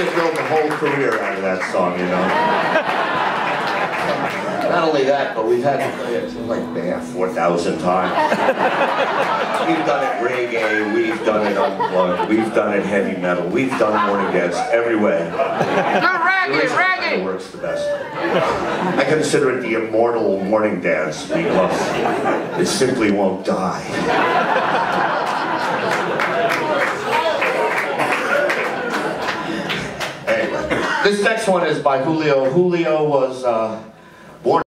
have built a whole career out of that song, you know. Not only that, but we've had to play it like 4,000 times. We've done it reggae, we've done it unplugged, we've done it heavy metal, we've done morning dance every way. No, reggae! It works the best. I consider it the immortal morning dance because it simply won't die. Anyway, this next one is by Julio. Julio was